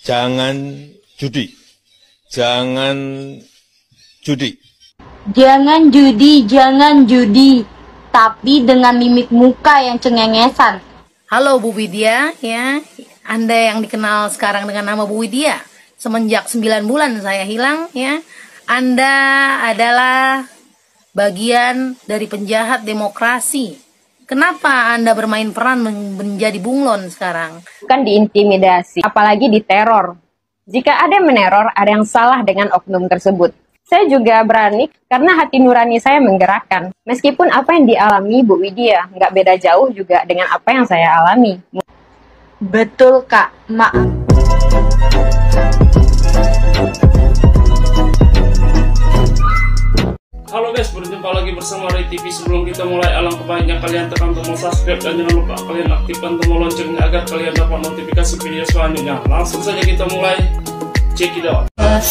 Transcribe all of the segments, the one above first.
Jangan judi. Jangan judi. Jangan judi, jangan judi. Tapi dengan mimik muka yang cengengesan. Halo Bu Widya, ya. Anda yang dikenal sekarang dengan nama Bu Widya. Semenjak 9 bulan saya hilang, ya. Anda adalah bagian dari penjahat demokrasi. Kenapa Anda bermain peran menjadi bunglon sekarang? Bukan diintimidasi, apalagi diteror. Jika ada yang meneror, ada yang salah dengan oknum tersebut. Saya juga berani karena hati nurani saya menggerakkan. Meskipun apa yang dialami Bu Widya nggak beda jauh juga dengan apa yang saya alami. Betul Kak, maaf. Halo guys, berjumpa lagi bersama Ray TV. Sebelum kita mulai, alangkah baiknya kalian tekan tombol subscribe dan jangan lupa kalian aktifkan tombol loncengnya agar kalian dapat notifikasi video selanjutnya. Langsung saja kita mulai. Check it out.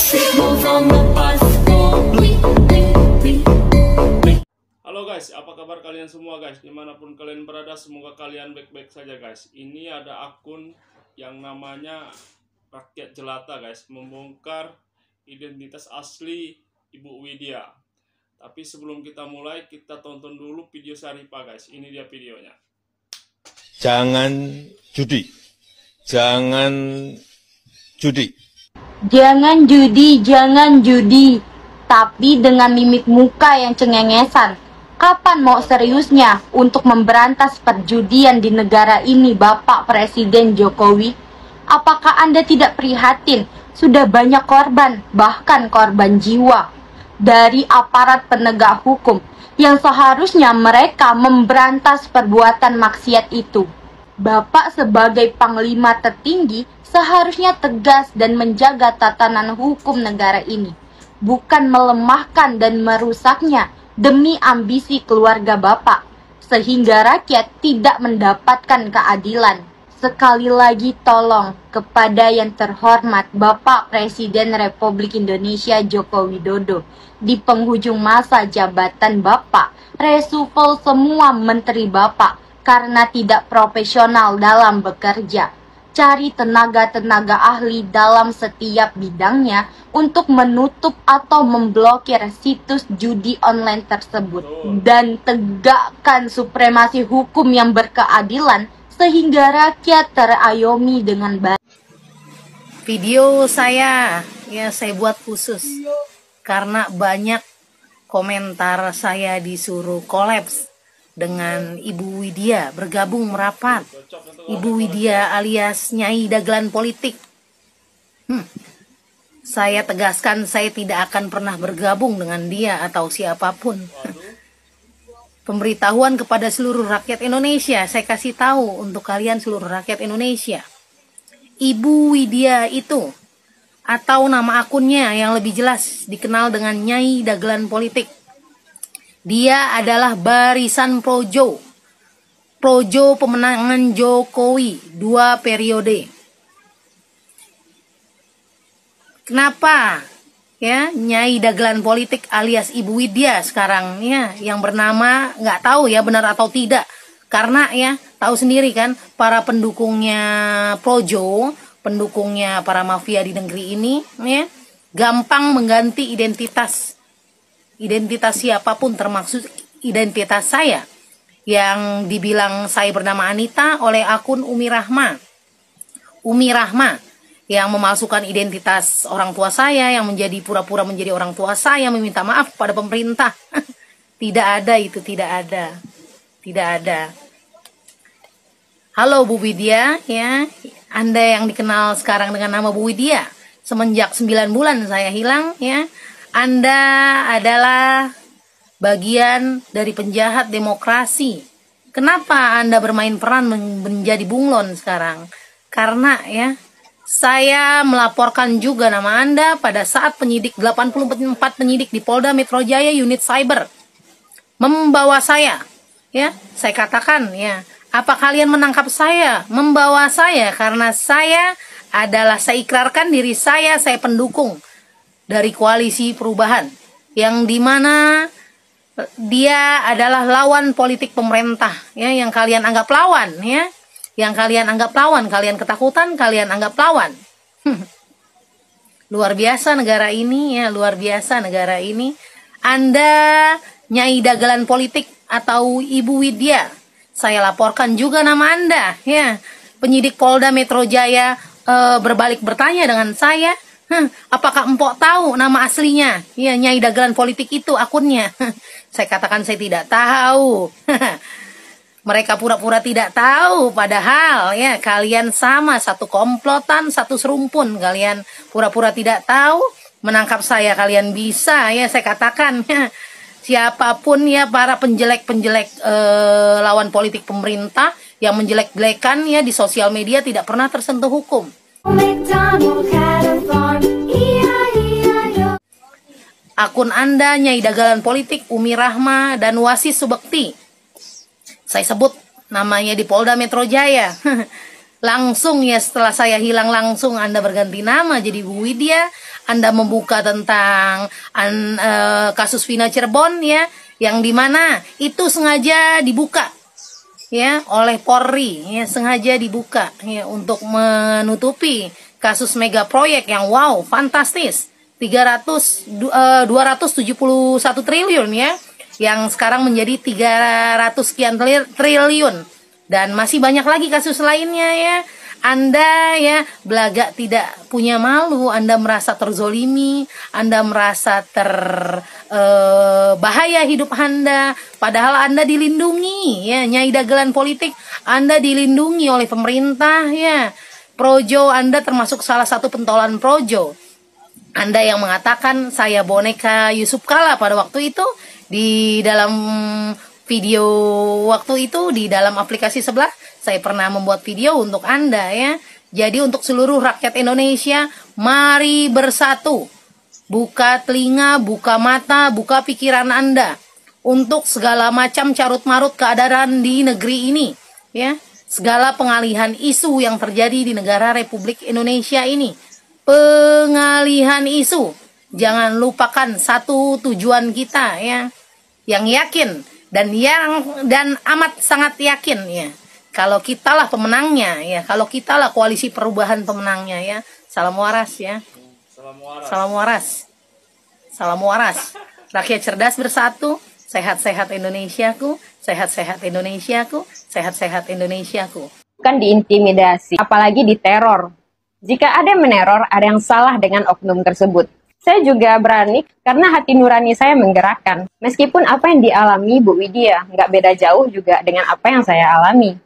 Halo guys, apa kabar kalian semua guys? Dimanapun kalian berada, semoga kalian baik-baik saja guys. Ini ada akun yang namanya Rakyat Jelata guys, membongkar identitas asli Ibu Widya. Tapi sebelum kita mulai, kita tonton dulu video Syarifah guys. Ini dia videonya. Jangan judi. Jangan judi. Jangan judi, jangan judi. Tapi dengan mimik muka yang cengengesan. Kapan mau seriusnya untuk memberantas perjudian di negara ini, Bapak Presiden Jokowi? Apakah Anda tidak prihatin? Sudah banyak korban, bahkan korban jiwa dari aparat penegak hukum yang seharusnya mereka memberantas perbuatan maksiat itu. Bapak sebagai panglima tertinggi seharusnya tegas dan menjaga tatanan hukum negara ini, bukan melemahkan dan merusaknya demi ambisi keluarga Bapak, sehingga rakyat tidak mendapatkan keadilan. Sekali lagi tolong kepada yang terhormat Bapak Presiden Republik Indonesia Joko Widodo, di penghujung masa jabatan Bapak, reshuffle semua menteri Bapak karena tidak profesional dalam bekerja. Cari tenaga-tenaga ahli dalam setiap bidangnya untuk menutup atau memblokir situs judi online tersebut. Dan tegakkan supremasi hukum yang berkeadilan sehingga rakyat terayomi dengan baik. Video saya buat khusus karena banyak komentar saya disuruh kolaps dengan Ibu Widya, bergabung merapat. Ibu Widya alias Nyai Dagelan Politik. Saya tegaskan saya tidak akan pernah bergabung dengan dia atau siapapun. Pemberitahuan kepada seluruh rakyat Indonesia, saya kasih tahu untuk kalian seluruh rakyat Indonesia. Ibu Widya itu, atau nama akunnya yang lebih jelas dikenal dengan Nyai Dagelan Politik. Dia adalah barisan Projo pemenangan Jokowi 2 periode. Kenapa ya Nyai Dagelan Politik alias Ibu Widya sekarang ya yang bernama, nggak tahu ya benar atau tidak, karena ya tahu sendiri kan para pendukungnya Projo, pendukungnya para mafia di negeri ini ya gampang mengganti identitas siapapun, termasuk identitas saya yang dibilang saya bernama Anita oleh akun Umi Rahma yang memasukkan identitas orang tua saya, yang menjadi pura-pura menjadi orang tua saya, meminta maaf pada pemerintah. Tidak ada itu, tidak ada. Halo Bu Widya, ya. Anda yang dikenal sekarang dengan nama Bu Widya. Semenjak 9 bulan saya hilang, ya. Anda adalah bagian dari penjahat demokrasi. Kenapa Anda bermain peran menjadi bunglon sekarang? Karena ya, saya melaporkan juga nama Anda pada saat 84 penyidik di Polda Metro Jaya unit cyber membawa saya. Ya, saya katakan ya, apa kalian menangkap saya, membawa saya karena saya ikrarkan diri saya pendukung dari koalisi perubahan yang dimana dia adalah lawan politik pemerintah ya, yang kalian anggap lawan ya, kalian ketakutan, kalian anggap lawan. Luar biasa negara ini ya, luar biasa negara ini. Anda Nyai Dagelan Politik atau Ibu Widya, saya laporkan juga nama Anda ya. Penyidik Polda Metro Jaya berbalik bertanya dengan saya, apakah Empok tahu nama aslinya? Ya, Nyai Dagelan Politik itu akunnya. Saya katakan saya tidak tahu. Mereka pura-pura tidak tahu, padahal ya kalian sama, satu komplotan, satu serumpun. Kalian pura-pura tidak tahu, menangkap saya kalian bisa ya, saya katakan. Siapapun ya para penjelek-penjelek lawan politik pemerintah yang menjelek-jelekan ya di sosial media tidak pernah tersentuh hukum. Akun Anda Nyai Dagelan Politik, Umi Rahma, dan Wasis Subekti, saya sebut namanya di Polda Metro Jaya. Langsung ya setelah saya hilang, langsung Anda berganti nama jadi Bu Widya. Anda membuka tentang kasus Vina Cirebon ya, yang dimana itu sengaja dibuka ya oleh Polri ya, sengaja dibuka ya untuk menutupi kasus mega proyek yang wow fantastis 271 triliun ya, yang sekarang menjadi 300 sekian triliun, dan masih banyak lagi kasus lainnya ya. Anda ya belaga tidak punya malu, Anda merasa terzolimi, Anda merasa bahaya hidup Anda, padahal Anda dilindungi ya, Nyai Dagelan Politik, Anda dilindungi oleh pemerintah ya. Projo Anda termasuk salah satu pentolan Projo. Anda yang mengatakan saya boneka Yusuf Kala pada waktu itu, di dalam video waktu itu di dalam aplikasi sebelah saya pernah membuat video untuk Anda ya. Jadi untuk seluruh rakyat Indonesia, mari bersatu. Buka telinga, buka mata, buka pikiran Anda untuk segala macam carut-marut keadaan di negeri ini ya. Segala pengalihan isu yang terjadi di negara Republik Indonesia ini. Pengalihan isu. Jangan lupakan satu tujuan kita ya, yang yakin dan amat sangat yakin ya. Kalau kitalah pemenangnya ya, kalau kitalah koalisi perubahan pemenangnya ya. Salam waras ya. Salam waras. Salam waras. Rakyat cerdas bersatu, sehat-sehat Indonesiaku, sehat-sehat Indonesiaku, sehat-sehat Indonesiaku. Bukan diintimidasi, apalagi diteror. Jika ada yang meneror, ada yang salah dengan oknum tersebut. Saya juga berani karena hati nurani saya menggerakkan. Meskipun apa yang dialami Bu Widya nggak beda jauh juga dengan apa yang saya alami.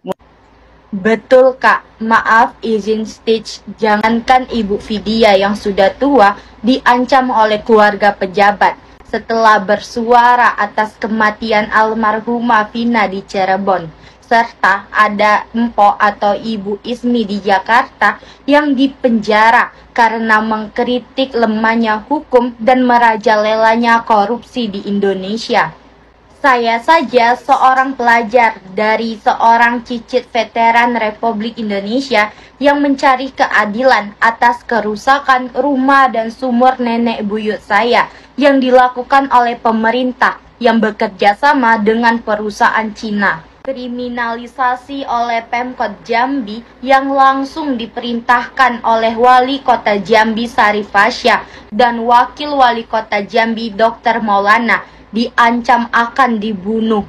Betul Kak, maaf izin stage, jangankan Ibu Widya yang sudah tua diancam oleh keluarga pejabat setelah bersuara atas kematian almarhumah Vina di Cirebon. Serta ada Empok atau Ibu Ismi di Jakarta yang dipenjara karena mengkritik lemahnya hukum dan merajalelanya korupsi di Indonesia. Saya saja seorang pelajar dari seorang cicit veteran Republik Indonesia yang mencari keadilan atas kerusakan rumah dan sumur nenek buyut saya yang dilakukan oleh pemerintah yang bekerja sama dengan perusahaan Cina. Kriminalisasi oleh Pemkot Jambi yang langsung diperintahkan oleh Wali Kota Jambi Syarif Fasya dan Wakil Wali Kota Jambi Dr. Maulana diancam akan dibunuh.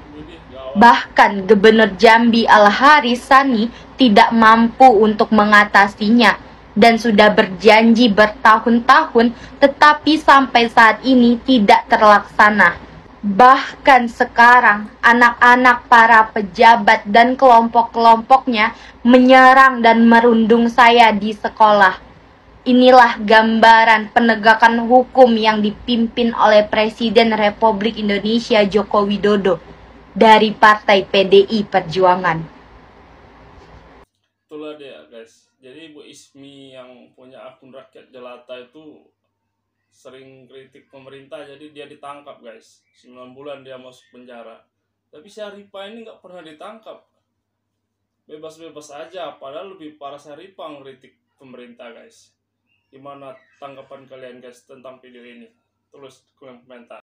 Bahkan Gubernur Jambi Al-Haris Sani tidak mampu untuk mengatasinya dan sudah berjanji bertahun-tahun, tetapi sampai saat ini tidak terlaksana. Bahkan sekarang anak-anak para pejabat dan kelompok-kelompoknya menyerang dan merundung saya di sekolah. Inilah gambaran penegakan hukum yang dipimpin oleh Presiden Republik Indonesia Joko Widodo dari Partai PDI Perjuangan. Itulah dia guys. Jadi Bu Ismi yang punya akun Rakyat Jelata itu sering kritik pemerintah, jadi dia ditangkap guys. 9 bulan dia masuk penjara. Tapi Syarifah ini nggak pernah ditangkap, bebas-bebas aja, padahal lebih parah Syarifah ngeritik pemerintah guys. Gimana tanggapan kalian guys tentang video ini? Tulis kolom komentar.